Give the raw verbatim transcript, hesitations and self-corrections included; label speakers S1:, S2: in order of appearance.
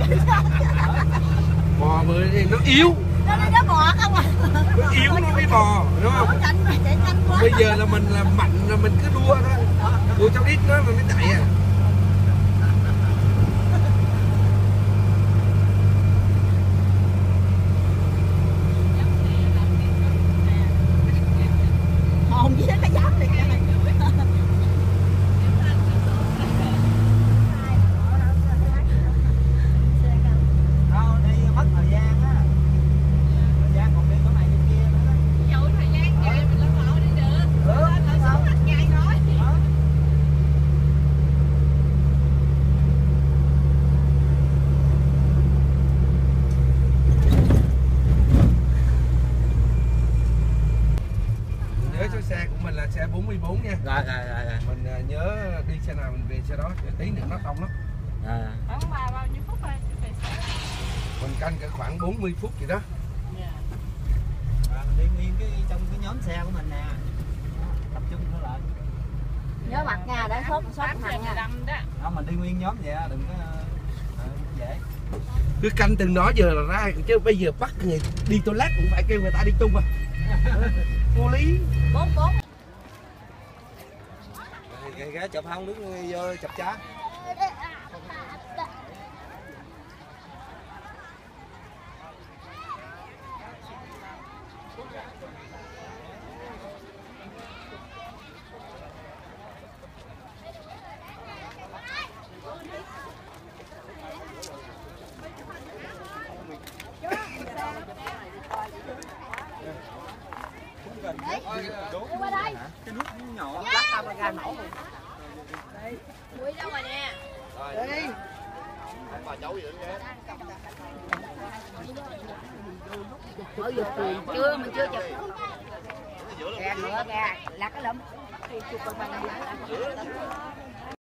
S1: Bò bự thì nó yếu.
S2: Nó nó bò không à.
S1: Nó yếu nó mới bò, đúng không? Bây giờ là mình là mạnh là mình cứ đua thôi. Đua cháu ít nó mình mới chạy à.
S2: Hồn gì đó nó dám liệt này.
S3: Đâu đi mất thời gian á. Thời gian còn đi chỗ này chỗ kia nữa đó.
S4: Dẫu thời gian kìa mình lần lộ đi được.
S3: Ừ,
S4: Lên là sống hết ngày rồi.
S1: Nhớ số xe của mình là xe bốn mươi bốn nha.
S3: Rồi rồi rồi rồi.
S1: Mình uh, nhớ đi xe nào mình về xe đó, tí nữa nó đông lắm.
S3: À.
S4: Khoảng ba bao nhiêu phút thôi.
S1: Mình canh cả khoảng bốn mươi phút gì đó.
S4: Dạ.
S3: Rồi mình đi nguyên cái trong cái nhóm xe của mình nè. Tập trung nó lại.
S2: Nhớ mặt nha, để sốt sốt thằng nha.
S4: Đó.
S3: Đó mình đi nguyên nhóm vậy á, đừng có à, dễ.
S1: Cứ canh từng đó giờ là ra, chứ bây giờ bắt người đi toilet cũng phải kêu người ta đi chung à. Vô lý.
S2: Bốn bốn.
S3: Ghé ghé chụp không đứng vô chụp chá.
S2: Qua đây.
S3: Cái nút nhỏ lắc tao ra nổ luôn.
S4: Quỷ đâu rồi nè.
S3: Đi.
S5: Bà cháu vậy đó.
S2: Ở vừa cười chưa mình chưa chụp. Kìa nữa kìa, là cái lụm. Thì chụp con bằng